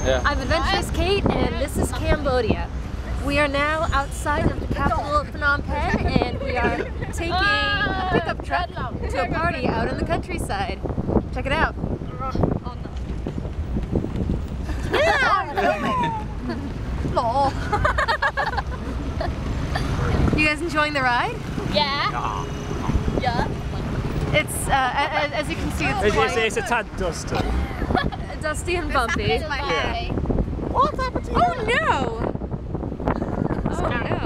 Yeah. I'm Adventurous Kate, and this is Cambodia. We are now outside of the capital of Phnom Penh, and we are taking a pickup truck to a party out in the countryside. Check it out. You guys enjoying the ride? Yeah. Yeah. It's, as you can see, it's a tad dusty. dusty and bumpy. Yeah. What's happened to you? Oh no! Oh no!